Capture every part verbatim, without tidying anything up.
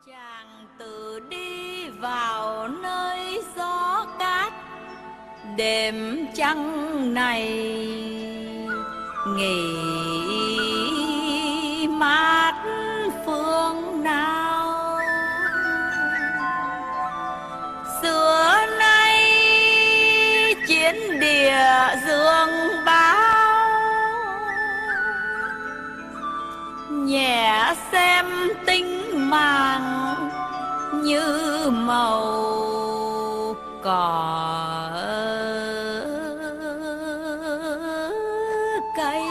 Chàng tự đi vào nơi gió cát, đêm trăng này nghỉ mát phương nào. Xưa nay chiến địa dương báo, nhẹ xem tinh màng như màu cỏ cây.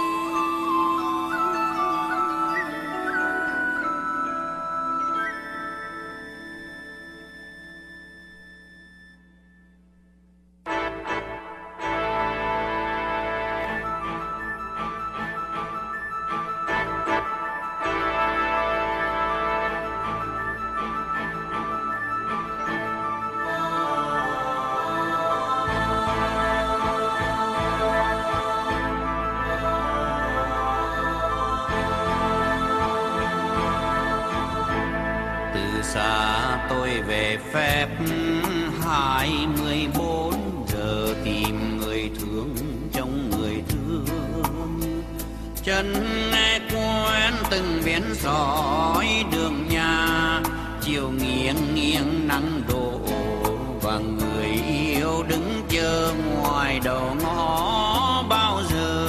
Xa tôi về phép hai mươi bốn giờ, tìm người thương trong người thương. Chân nghe quen từng biển sỏi đường nhà, chiều nghiêng nghiêng nắng đổ và người yêu đứng chờ ngoài đầu ngõ bao giờ.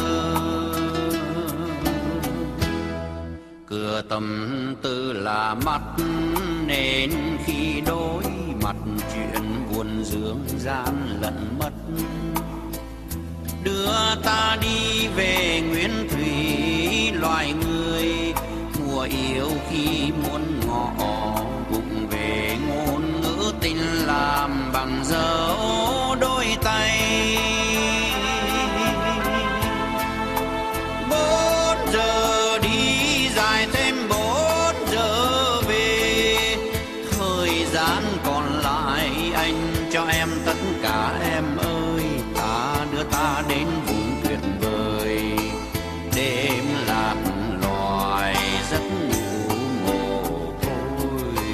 Cửa tâm tư là mắt nên khi đối mặt chuyện buồn dương gian lẫn mất. Đưa ta đi về nguyên thủy loài người, mùa yêu khi muốn ngọ vụng về ngôn ngữ tình làm bằng dấu đôi tay. Bốn giờ đi dài thêm bốn giờ về, thời gian còn lại anh cho em tất cả em ơi. Ta đưa ta đến vùng tuyệt vời, đêm lạc loài giấc ngủ mồ côi.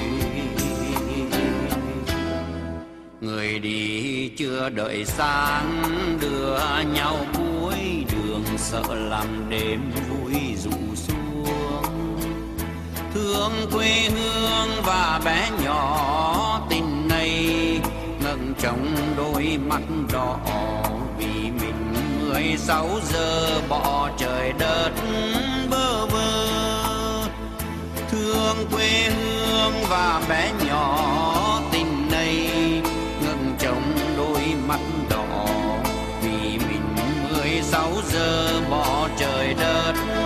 Người đi chưa đợi sáng, đưa nhau cuối đường, sợ làm đêm vui rụ xuống. Thương quê hương và bé nhỏ tình này, ngẩng trong đôi mắt đỏ vì mình mười sáu giờ bỏ trời đất bơ vơ. Thương quê hương và bé nhỏ tình này, ngẩng trong đôi mắt đỏ vì mình mười sáu giờ bỏ trời đất